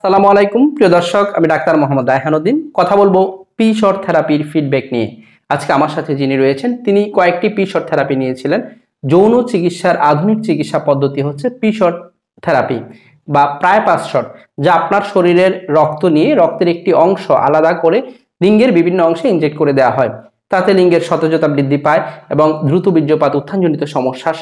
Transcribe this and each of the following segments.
আসসালামু আলাইকুম প্রিয় দর্শক, আমি ডাক্তার মোহাম্মদ রায়হানুদ্দিন কথা বলবো পি শর্ট থেরাপির ফিডব্যাক নিয়ে। আজকে আমার সাথে যিনি রয়েছেন তিনি কয়েকটি পি শর্ট থেরাপি নিয়েছিলেন। যৌন চিকিৎসার আধুনিক চিকিৎসা পদ্ধতি হচ্ছে পি শর্ট থেরাপি বা প্রায় পাস শট, যা আপনার শরীরের রক্ত নিয়ে রক্তের একটি অংশ আলাদা করে লিঙ্গের বিভিন্ন অংশে ইনজেক্ট করে দেওয়া হয়। তাতে লিঙ্গের সতেজতা বৃদ্ধি পায় এবং দ্রুত বীর্যপাত উত্থানজনিত সমস্যার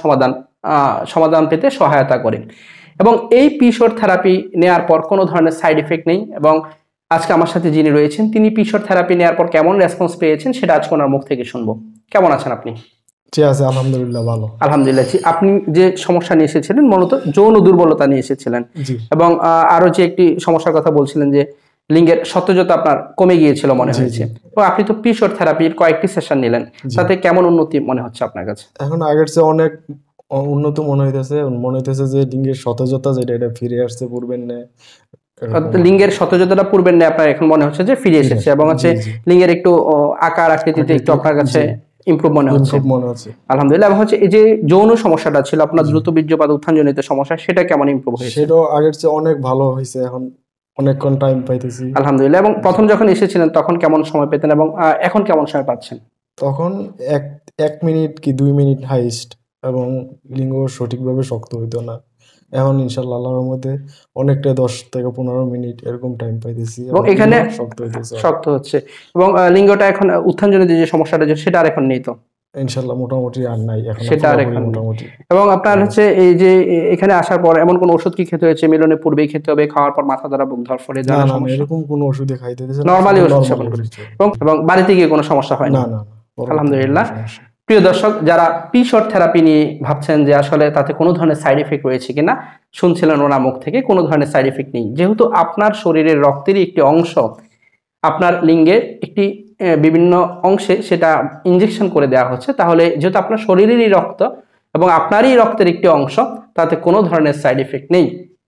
সমাধান পেতে সহায়তা করে। এবং এই পিশোর থেরাপি নেওয়ার পর কোনো ধরনের সাইড এফেক্ট নেই। এবং আজকে আমার সাথে যিনি রয়েছেন তিনি পিশোর থেরাপি নেওয়ার পর কেমন রেসপন্স পেয়েছেন সেটা আজকে ওনার মুখ থেকে শুনবো। কেমন আছেন আপনি? জি আছে, আলহামদুলিল্লাহ ভালো। আলহামদুলিল্লাহ। আপনি যে সমস্যা নিয়ে এসেছিলেন মূলত যৌন দুর্বলতা নিয়ে এসেছিলেন এবং আরো যে একটি সমস্যার কথা বলছিলেন যে লিঙ্গের সতেজতা আপনার কমে গিয়েছিল মনে হয়েছে। তো আপনি তো পিশোর থেরাপির কয়েকটি সেশন নিলেন, তাতে কেমন উন্নতি মনে হচ্ছে আপনার কাছে? এখন আগের চেয়ে অনেক উন্নত মনে হইতেছে যে লিঙ্গের সতেজতা যেটা এটা ফিরে আসছে পূর্বের ন্যায়। লিঙ্গের সতেজতাটা পূর্বের ন্যায় আপনার এখন মনে হচ্ছে যে ফিরে এসেছে এবং হচ্ছে লিঙ্গের একটু আকার আকৃতিতে একটু আপনার কাছে ইমপ্রুভ মনে হচ্ছে। আলহামদুলিল্লাহ। এবং হচ্ছে এই যে যৌন সমস্যাটা ছিল আপনার দ্রুত বীর্যপাত উত্থানজনিত সমস্যা, সেটা কেমন ইমপ্রুভ হয়েছে? সেটা আগের চেয়ে অনেক ভালো হয়েছে, এখন অনেকক্ষণ টাইম পাইতেছি আলহামদুলিল্লাহ। এবং প্রথম যখন এসেছিলেন তখন কেমন সময় পেতেন এবং এখন কেমন সময় পাচ্ছেন? তখন এক মিনিট কি 2 মিনিট হাইস্ট, এবং লিঙ্গ সঠিকভাবে শক্ত হইতো না। এখন ইনশাআল্লাহ আল্লাহর মধ্যে অনেকটা 10 থেকে 15 মিনিট এরকম টাইম পাইতেছি এবং এখানে শক্ত হচ্ছে এবং লিঙ্গটা এখন উত্থানজনিত যে সমস্যাটা সেটা আর এখন নেই তো ইনশাআল্লাহ মোটামুটি আর নাই এখন, সেটা আর এখন মোটামুটি। এবং আপনার হচ্ছে এই যে এখানে আসার পর এমন কোন ওষুধ কি খেতে হয়েছে? মিলনের পূর্বেই খেতে হবে, খাওয়ার পর মাথা ধরা, বুক ধরফরে যাওয়ার সমস্যা? এরকম কোনো ওষুধই খাইতে দিয়েছে না, নরমালি ওষুধ সেবন করেছে এবং বাড়িতে গিয়ে কোনো সমস্যা হয় না? না। আলহামদুলিল্লাহ। প্রিয় দর্শক, যারা পি শর্ট থেরাপি নিয়ে ভাবছেন যে আসলে তাতে কোনো ধরনের সাইড এফেক্ট রয়েছে কিনা, শুনছিলেন ওনার মুখ থেকে কোনো ধরনের সাইড এফেক্ট নেই। যেহেতু আপনার শরীরের রক্তেরই একটি অংশ আপনার লিঙ্গের একটি বিভিন্ন অংশে সেটা ইনজেকশন করে দেওয়া হচ্ছে, তাহলে যেহেতু আপনার শরীরেরই রক্ত এবং আপনারই রক্তের একটি অংশ, তাতে কোনো ধরনের সাইড এফেক্ট নেই।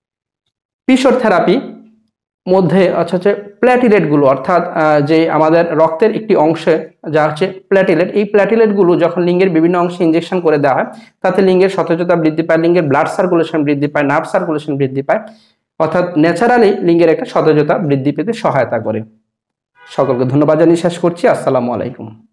পি শর্ট থেরাপি মধ্যে হচ্ছে প্ল্যাটিলেটগুলো, অর্থাৎ যে আমাদের রক্তের একটি অংশে যা হচ্ছে প্ল্যাটিলেট, এই প্ল্যাটিলেটগুলো যখন লিঙ্গের বিভিন্ন অংশে ইনজেকশন করে দেওয়া হয় তাতে লিঙ্গের সতেজতা বৃদ্ধি পায়, লিঙ্গের ব্লাড সার্কুলেশন বৃদ্ধি পায়, নার্ভ সার্কুলেশন বৃদ্ধি পায়, অর্থাৎ ন্যাচারালি লিঙ্গের একটা সতেজতা বৃদ্ধি পেতে সহায়তা করে। সকলকে ধন্যবাদ জানিয়ে শেষ করছি। আসসালামু আলাইকুম।